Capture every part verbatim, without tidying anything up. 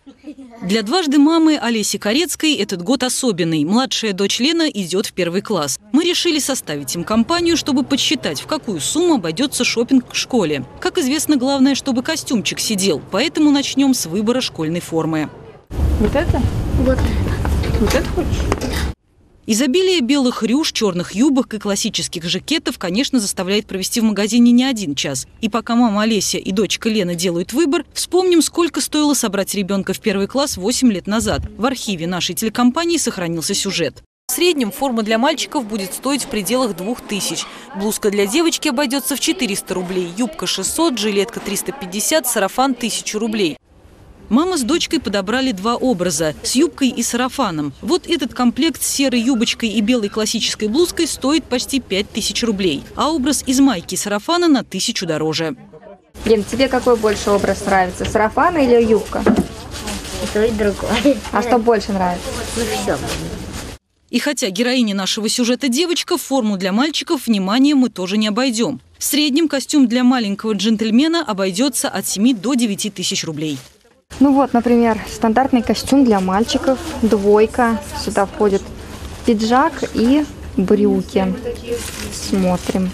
Для дважды мамы Олеси Корецкой этот год особенный. Младшая дочь Лена идет в первый класс. Мы решили составить им компанию, чтобы подсчитать, в какую сумму обойдется шопинг в школе. Как известно, главное, чтобы костюмчик сидел. Поэтому начнем с выбора школьной формы. Вот это? Вот. Вот это хочешь? Изобилие белых рюш, черных юбок и классических жакетов, конечно, заставляет провести в магазине не один час. И пока мама Олеся и дочка Лена делают выбор, вспомним, сколько стоило собрать ребенка в первый класс восемь лет назад. В архиве нашей телекомпании сохранился сюжет. В среднем форма для мальчиков будет стоить в пределах двух тысяч. Блузка для девочки обойдется в четыреста рублей, юбка шестьсот, жилетка триста пятьдесят, сарафан тысячу рублей. Мама с дочкой подобрали два образа – с юбкой и сарафаном. Вот этот комплект с серой юбочкой и белой классической блузкой стоит почти пять тысяч рублей. А образ из майки и сарафана на тысячу дороже. Лен, тебе какой больше образ нравится – сарафан или юбка? И то, и другое. А что больше нравится? Ну все. И хотя героиня нашего сюжета девочка, форму для мальчиков внимания мы тоже не обойдем. В среднем костюм для маленького джентльмена обойдется от семи до девяти тысяч рублей. Ну вот, например, стандартный костюм для мальчиков, двойка. Сюда входит пиджак и брюки. Смотрим.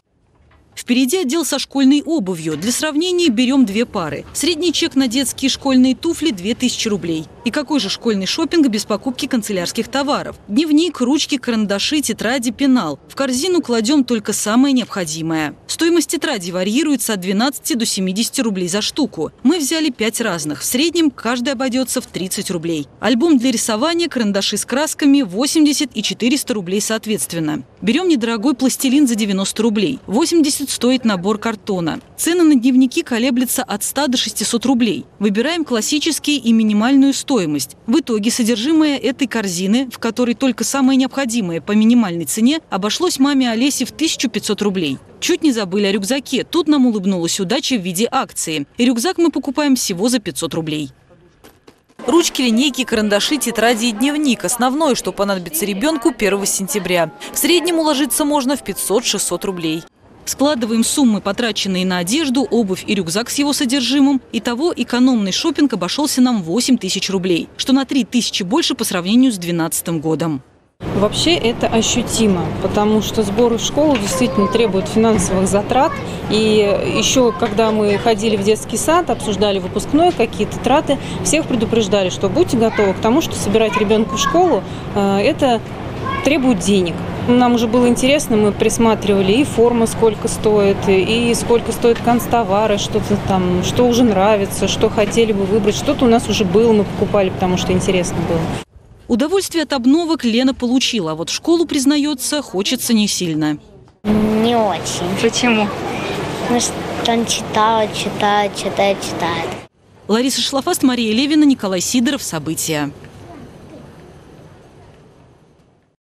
Впереди отдел со школьной обувью. Для сравнения берем две пары. Средний чек на детские школьные туфли – две тысячи рублей. И какой же школьный шопинг без покупки канцелярских товаров? Дневник, ручки, карандаши, тетради, пенал. В корзину кладем только самое необходимое. Стоимость тетради варьируется от двенадцати до семидесяти рублей за штуку. Мы взяли пять разных. В среднем каждый обойдется в тридцать рублей. Альбом для рисования, карандаши с красками – восемьдесят и четыреста рублей соответственно. Берем недорогой пластилин за девяносто рублей. восемьдесят стоит набор картона. Цены на дневники колеблются от ста до шестисот рублей. Выбираем классические и минимальную стоимость. В итоге содержимое этой корзины, в которой только самое необходимое по минимальной цене, обошлось маме Олесе в тысячу пятьсот рублей. Чуть не забыли о рюкзаке. Тут нам улыбнулась удача в виде акции. И рюкзак мы покупаем всего за пятьсот рублей. Ручки, линейки, карандаши, тетради и дневник – основное, что понадобится ребенку первого сентября. В среднем уложиться можно в пятьсот-шестьсот рублей. Складываем суммы, потраченные на одежду, обувь и рюкзак с его содержимым. Итого экономный шопинг обошелся нам в восемь тысяч рублей, что на три тысячи больше по сравнению с две тысячи двенадцатым годом. Вообще это ощутимо, потому что сборы в школу действительно требуют финансовых затрат. И еще, когда мы ходили в детский сад, обсуждали выпускной, какие-то траты, всех предупреждали, что будьте готовы к тому, что собирать ребенка в школу – это требует денег. Нам уже было интересно, мы присматривали и форма сколько стоит, и сколько стоит канцтовары, что-то там, что уже нравится, что хотели бы выбрать. Что-то у нас уже было, мы покупали, потому что интересно было. Удовольствие от обновок Лена получила, а вот в школу, признается, хочется не сильно. Не очень. Почему? Потому что он читает, читает, читает, читает. Лариса Шлафаст, Мария Левина, Николай Сидоров. События.